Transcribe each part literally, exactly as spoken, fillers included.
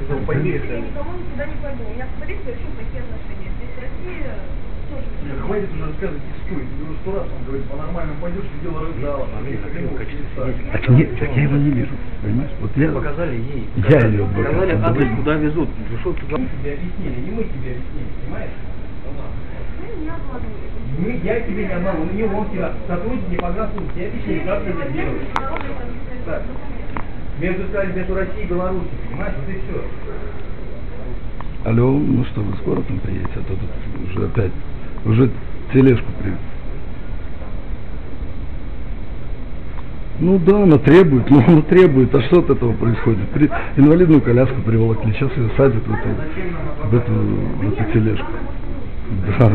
сказал, поехали. Я никому никуда не пойду. У меня с полицией очень плохие отношения. Здесь Россия тоже... Нет, хватит уже рассказывать историю. Ты уже сто раз он говорит, по-нормальному пойдешь, сидела рыдала. Так, не, так я его не вижу, понимаешь? Вот я... Показали ей. Я ее адвокат. Показали адрес, куда везут. Пришел туда. Мы тебе объяснили, не мы тебе объяснили, понимаешь? Вы меня обманули. Мы, я тебе не обманул, не он тебя. Сотрудники погранслужбы, я объяснили, как ты это делаешь. Так. Между сказали, между Россией и Беларусью, понимаешь? Вот и все. Алло, ну что, вы скоро там приедете? А то тут уже опять, уже тележку привез. Ну да, она требует, ну она требует. А что от этого происходит? При... Инвалидную коляску приволокли, сейчас ее садят в эту, в эту, в эту тележку. Да.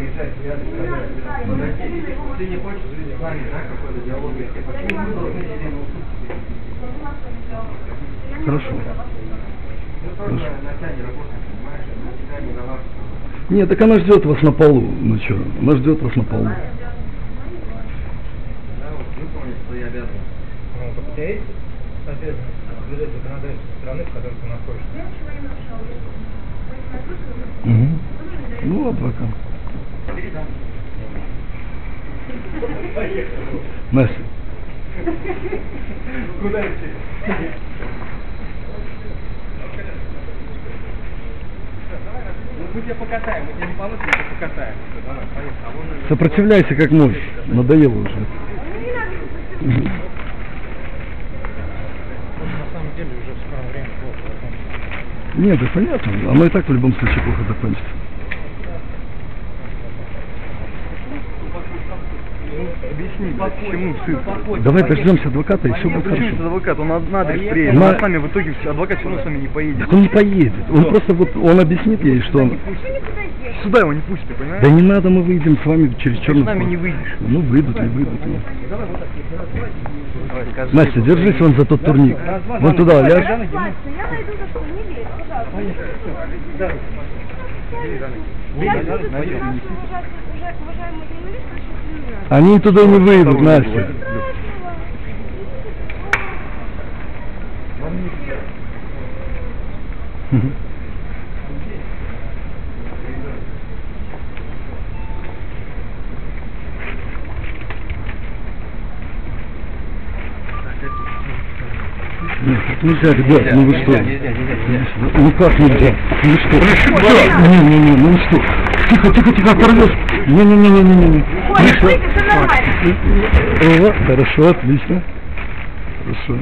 Ты не хочешь с нами, да, какой-то диалог? Почему мы должны себе научиться? Хорошо. Хорошо. Нет, так она ждет вас на полу. Ну что, она ждет вас на полу. Ну, так у тебя есть обязанность соблюдать законодательство страны, в которой ты находишься? Угу. Ну, адвокат. Настя. Куда идти? Мы тебя покатаем, мы тебя не поносим, мы тебя покатаем. Давай, поехали. Сопротивляйся как можешь. Надоело уже. На самом деле уже в скором времени плохо закончится. Нет, это понятно. Оно и так в любом случае плохо закончится. Объясни, почему сын? Давай дождемся адвоката и все будет Почему хорошо. это адвокат? Он на адрес приедет. На- А с нами в итоге адвокат все равно с вами не поедет. Так он не поедет. Он просто вот, он объяснит ей, что он... Сюда его не пустят, ты понимаешь? Да не надо, мы выйдем с вами через Ты черный с нами вход. не выйдешь. Ну, выйдут, не выйдут. Ну. Давай, скажи. Настя, держись вон за тот турник. Вон туда ляжь. Я найду за что, не лезь, пожалуйста. Я иду за что, уважаемые журналисты, очень сильно. Они туда не выйдут, Настя. Нет, так нельзя, ребят, ну вы что? Нельзя, нельзя, нельзя. Ну как нельзя? Ну что? Не-не-не, ну что? Тихо, тихо, тихо, оторвешь. Не-не-не-не-не-не. Ой, слышите, все нормально. О, хорошо, отлично. Хорошо.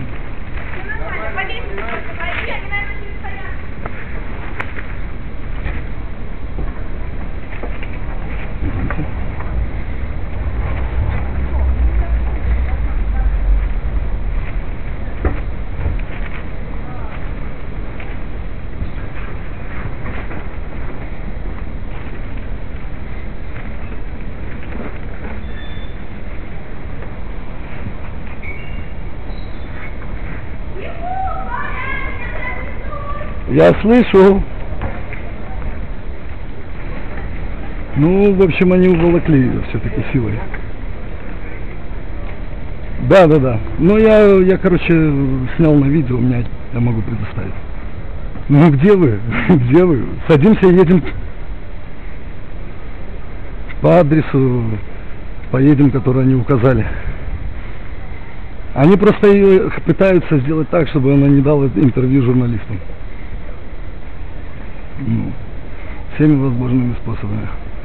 Я слышу. Ну, в общем, они уволокли ее все-таки силой. Да, да, да. Ну, я, я, короче, снял на видео, у меня я могу предоставить. Ну, где вы? Где вы? Садимся и едем по адресу, поедем, который они указали. Они просто ее пытаются сделать так, чтобы она не дала интервью журналистам. Ну, всеми возможными способами.